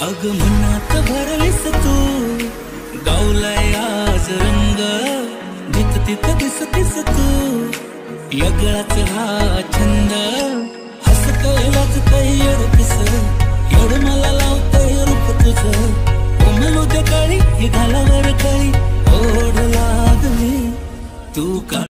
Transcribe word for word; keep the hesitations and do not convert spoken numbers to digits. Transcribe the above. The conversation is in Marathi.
अग मनात भरलीस तू, गावलाय आज रंग, जित तिथ दिसतीस तू, यगळाच हा छंद. हसतय वाजतय येडतीस, येड मला लावतय रूप तुझं. कोमल उद्या काळी ही घालावर काळी ओढ लागली तू का